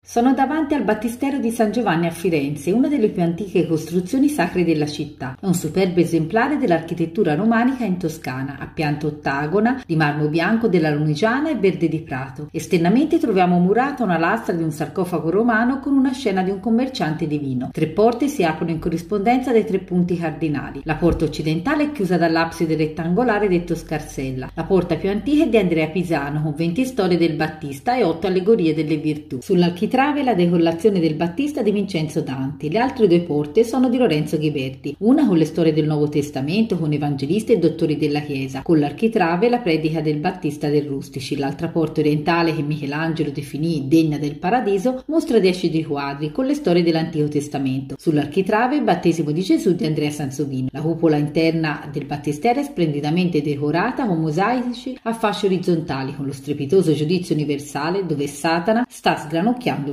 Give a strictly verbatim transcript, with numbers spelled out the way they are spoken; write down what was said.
Sono davanti al battistero di San Giovanni a Firenze, una delle più antiche costruzioni sacre della città. È un superbo esemplare dell'architettura romanica in Toscana, a pianta ottagona, di marmo bianco della Lunigiana e verde di Prato. Esternamente troviamo murata una lastra di un sarcofago romano con una scena di un commerciante di vino. Tre porte si aprono in corrispondenza dei tre punti cardinali. La porta occidentale è chiusa dall'abside rettangolare detto scarsella. La porta più antica è di Andrea Pisano, con venti storie del Battista e otto allegorie delle virtù. Sull'architrave la decollazione del Battista di Vincenzo Danti. Le altre due porte sono di Lorenzo Ghiberti, una con le storie del Nuovo Testamento, con evangelisti e dottori della Chiesa, con l'architrave la predica del Battista del Rustici. L'altra porta orientale, che Michelangelo definì degna del paradiso, mostra dieci di quadri con le storie dell'Antico Testamento. Sull'architrave il battesimo di Gesù di Andrea Sansovino. La cupola interna del battistero è splendidamente decorata con mosaici a fasce orizzontali, con lo strepitoso giudizio universale dove Satana sta sgranocchiando